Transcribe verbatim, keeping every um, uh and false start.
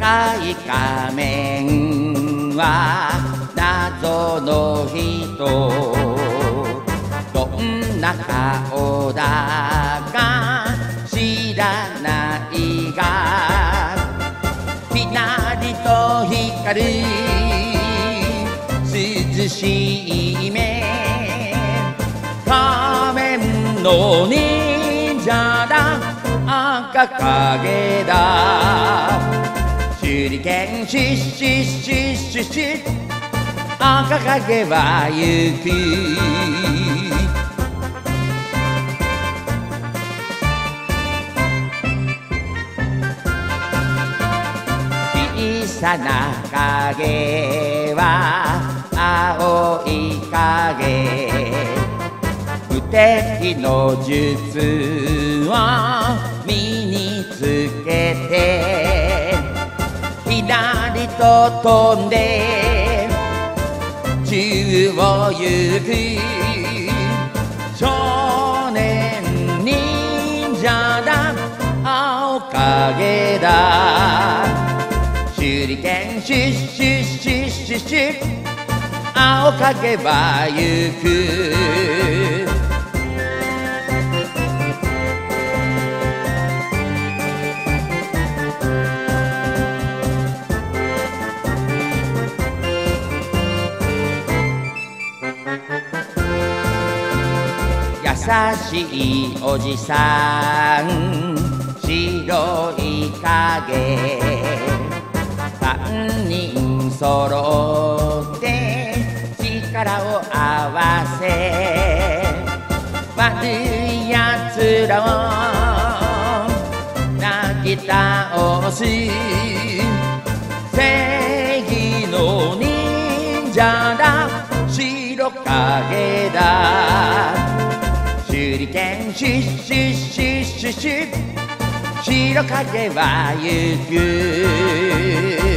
赤い仮面は謎の人、どんな顔だか知らないが、ぴなりと光る涼しい目、仮面の忍者だ、赤影だ、手裏剣シッシッシッシッシッ、赤影は行く。小さな影は青い影、無敵の術を身につけて、ひらりと飛んで宙を行く。少年忍者だ、青影だ、手裏剣シッシッシッシッシッ、青影は行く。優しいおじさん、白い影、三人揃って力を合わせ、悪いやつらをなぎ倒す。正義の忍者だ、白影だ、手裏剣シッシッシッシッシッ、白影は行く。